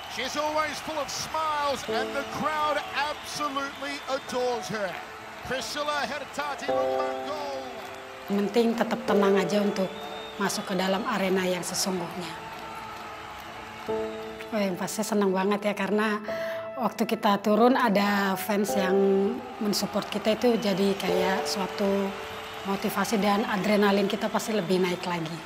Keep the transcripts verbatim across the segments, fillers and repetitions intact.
She's always full of smiles and the crowd absolutely adores her. Priscilla Hertati Lumban Gaol. Yang penting tetap tenang aja untuk masuk ke dalam arena yang sesungguhnya. Oh, yang pasti senang banget ya, karena waktu kita turun ada fans yang mensupport kita, itu jadi kayak suatu motivasi dan adrenalin kita pasti lebih naik lagi.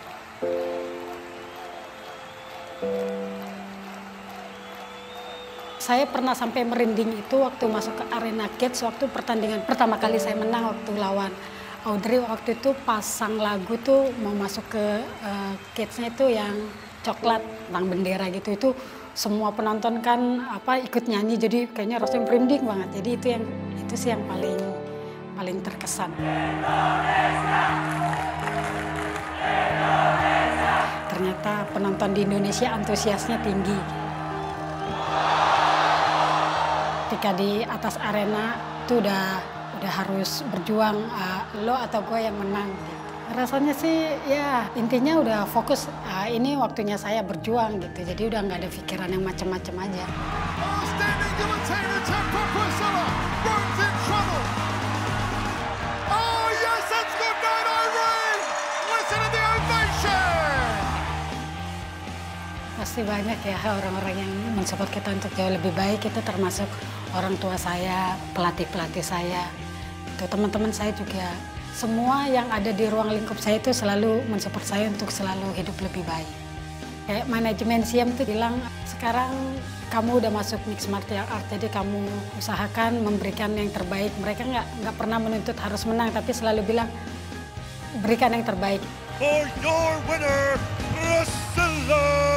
Saya pernah sampai merinding itu waktu masuk ke arena cage, waktu pertandingan pertama kali saya menang waktu lawan Audrey. Waktu itu pasang lagu tuh mau masuk ke uh, cage-nya itu yang coklat tentang bendera gitu. Itu semua penonton kan apa ikut nyanyi, jadi kayaknya rasanya merinding banget. Jadi itu yang itu sih yang paling paling terkesan. Indonesia! Indonesia! Ternyata penonton di Indonesia antusiasnya tinggi. Ketika di atas arena itu udah udah harus berjuang, uh, lo atau gue yang menang gitu. Rasanya sih ya intinya udah fokus, uh, ini waktunya saya berjuang gitu. Jadi udah nggak ada pikiran yang macam-macam aja. Pasti banyak ya orang-orang yang mensupport kita untuk jauh lebih baik. Itu termasuk orang tua saya, pelatih-pelatih saya, itu teman-teman saya juga. Semua yang ada di ruang lingkup saya itu selalu mensupport saya untuk selalu hidup lebih baik. Kayak manajemen Siam itu bilang, sekarang kamu udah masuk mixed martial art, jadi kamu usahakan memberikan yang terbaik. Mereka nggak nggak pernah menuntut harus menang, tapi selalu bilang berikan yang terbaik. For your winner, Priscilla!